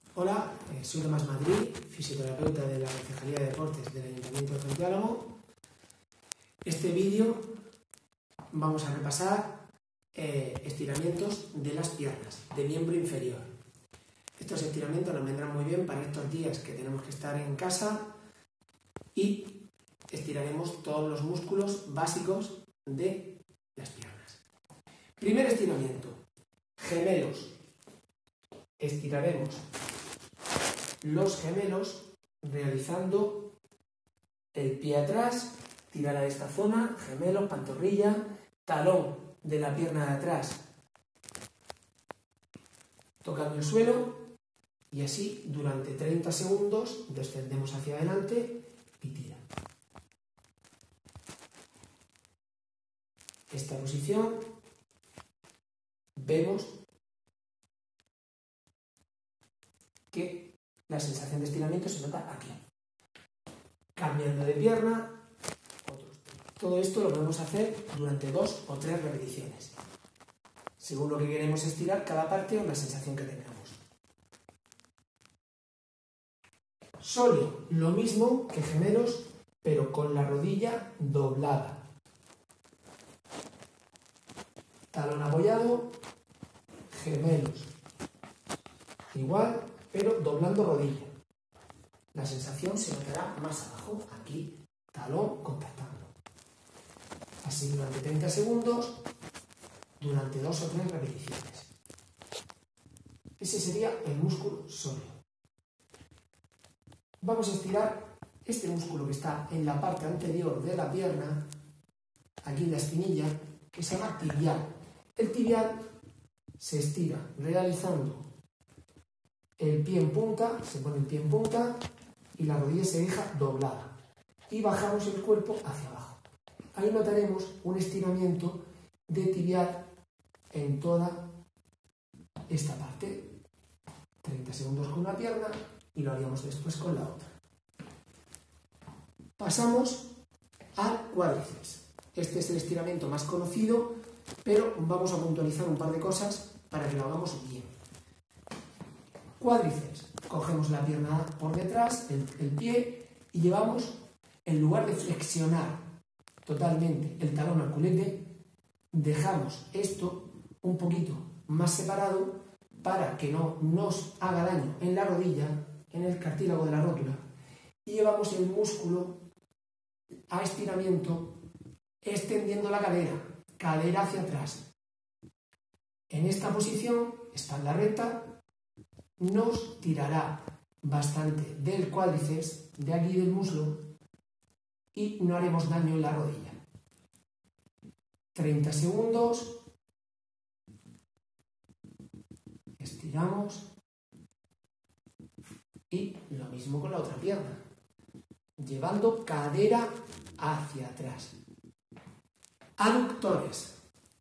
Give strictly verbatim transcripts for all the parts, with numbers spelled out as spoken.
Hola, eh, soy Tomás Madrid, fisioterapeuta de la Concejalía de Deportes del Ayuntamiento de Fuente Álamo. Este vídeo vamos a repasar eh, estiramientos de las piernas, de miembro inferior. Estos estiramientos nos vendrán muy bien para estos días que tenemos que estar en casa y estiraremos todos los músculos básicos de las piernas. Primer estiramiento, gemelos. Estiraremos los gemelos realizando el pie atrás, tirar a esta zona, gemelos, pantorrilla, talón de la pierna de atrás tocando el suelo y así durante treinta segundos descendemos hacia adelante y tira. Esta posición vemos que la sensación de estiramiento se nota aquí. Cambiando de pierna, otros. Todo esto lo podemos hacer durante dos o tres repeticiones, según lo que queremos estirar cada parte o la sensación que tengamos. Sóleo, lo mismo que gemelos, pero con la rodilla doblada. Talón apoyado, gemelos. Igual, pero doblando rodilla. La sensación se notará más abajo, aquí, talón contactando. Así durante treinta segundos, durante dos o tres repeticiones. Ese sería el músculo sóleo. Vamos a estirar este músculo que está en la parte anterior de la pierna, aquí en la espinilla, que se llama tibial. El tibial se estira realizando el pie en punta, se pone el pie en punta y la rodilla se deja doblada. Y bajamos el cuerpo hacia abajo. Ahí notaremos un estiramiento de tibial en toda esta parte. treinta segundos con una pierna y lo haríamos después con la otra. Pasamos al cuádriceps. Este es el estiramiento más conocido, pero vamos a puntualizar un par de cosas para que lo hagamos bien. Cuádriceps, cogemos la pierna por detrás, el, el pie, y llevamos, en lugar de flexionar totalmente el talón al culete, dejamos esto un poquito más separado para que no nos haga daño en la rodilla, en el cartílago de la rótula, y llevamos el músculo a estiramiento extendiendo la cadera, cadera hacia atrás. En esta posición, espalda recta, nos tirará bastante del cuádriceps, de aquí del muslo, y no haremos daño en la rodilla. treinta segundos, estiramos, y lo mismo con la otra pierna, llevando cadera hacia atrás. Aductores.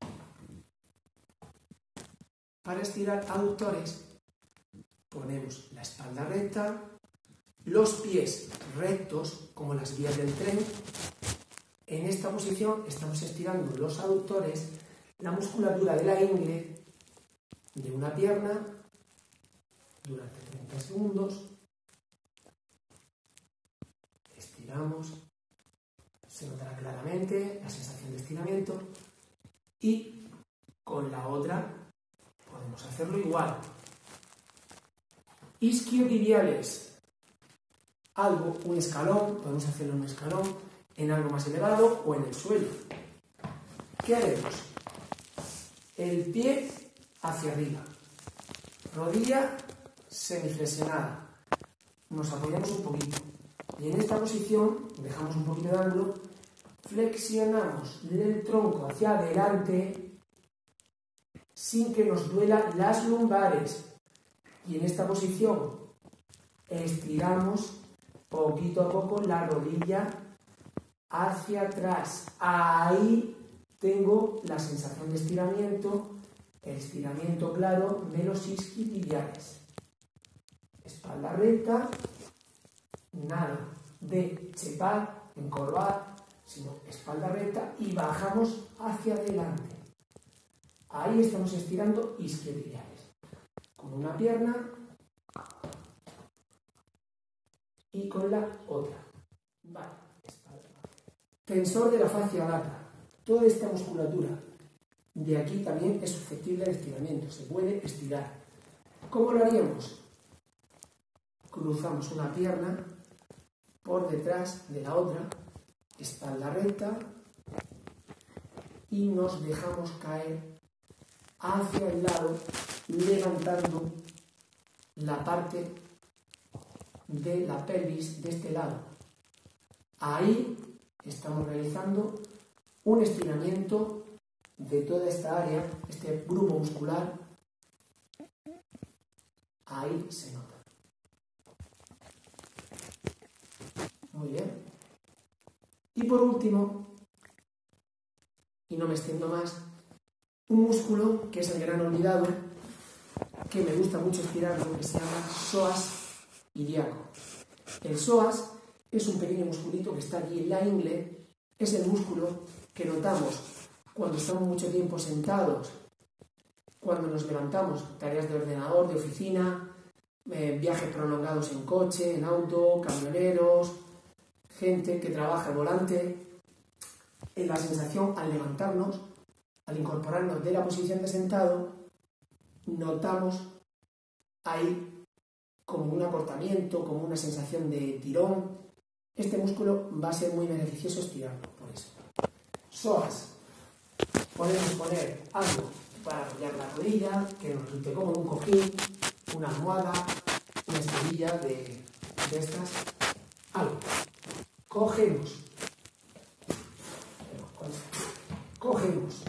Para estirar aductores, ponemos la espalda recta, los pies rectos como las vías del tren. En esta posición estamos estirando los aductores, la musculatura de la ingle de una pierna durante treinta segundos. Estiramos, se notará claramente la sensación de estiramiento y con la otra podemos hacerlo igual. Isquiotibiales, algo, un escalón, podemos hacerlo en un escalón, en algo más elevado o en el suelo. ¿Qué haremos? El pie hacia arriba, rodilla semiflexionada, nos apoyamos un poquito y en esta posición dejamos un poquito de ángulo, flexionamos el tronco hacia adelante sin que nos duelan las lumbares. Y en esta posición estiramos poquito a poco la rodilla hacia atrás. Ahí tengo la sensación de estiramiento, el estiramiento claro de los isquiotibiales. Espalda recta, nada de chepar, encorvar, sino espalda recta y bajamos hacia adelante. Ahí estamos estirando isquiotibiales. Con una pierna y con la otra. Vale. Tensor de la fascia lata. Toda esta musculatura de aquí también es susceptible de estiramiento, se puede estirar. ¿Cómo lo haríamos? Cruzamos una pierna por detrás de la otra, espalda recta, y nos dejamos caer hacia el lado, levantando la parte de la pelvis de este lado. Ahí estamos realizando un estiramiento de toda esta área, este grupo muscular. Ahí se nota. Muy bien. Y por último, y no me extiendo más, un músculo que es el gran olvidado, que me gusta mucho estirarlo, que se llama psoas ilíaco. El psoas es un pequeño musculito que está aquí en la ingle, es el músculo que notamos cuando estamos mucho tiempo sentados, cuando nos levantamos, tareas de ordenador, de oficina, eh, viajes prolongados en coche, en auto, camioneros, gente que trabaja al volante. En la sensación al levantarnos, al incorporarnos de la posición de sentado, notamos ahí como un acortamiento, como una sensación de tirón. Este músculo va a ser muy beneficioso estirarlo, por eso. Psoas. Podemos poner algo para apoyar la rodilla, que nos resulte como un cojín, una almohada, una esterilla de, de estas. Algo. Cogemos. Cogemos.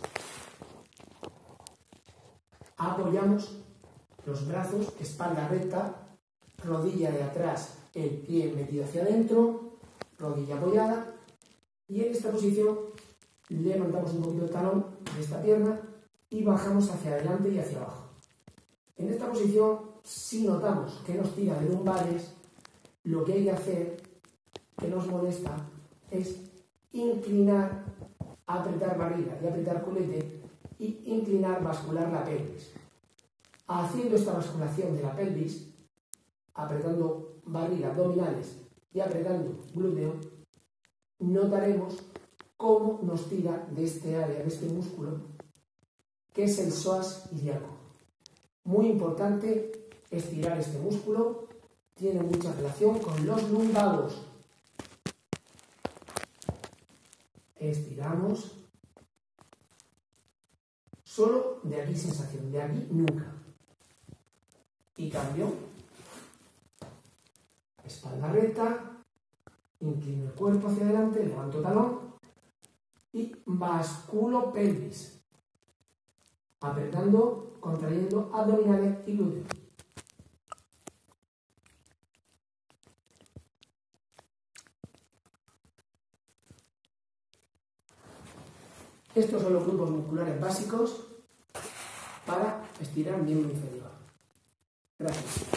Apoyamos los brazos, espalda recta, rodilla de atrás, el pie metido hacia adentro, rodilla apoyada, y en esta posición levantamos un poquito el talón de esta pierna y bajamos hacia adelante y hacia abajo. En esta posición, si notamos que nos tira de lumbares, lo que hay que hacer, que nos molesta, es inclinar, apretar barriga y apretar culete y inclinar, bascular la pelvis. Haciendo esta basculación de la pelvis, apretando barriga, abdominales y apretando glúteo, notaremos cómo nos tira de este área, de este músculo, que es el psoas ilíaco. Muy importante estirar este músculo, tiene mucha relación con los lumbagos. Estiramos, solo de aquí sensación, de aquí nunca. Y cambio, espalda recta, inclino el cuerpo hacia adelante, levanto talón y basculo pelvis, apretando, contrayendo abdominales y glúteos. Estos son los grupos musculares básicos para estirar miembro inferior. Gracias.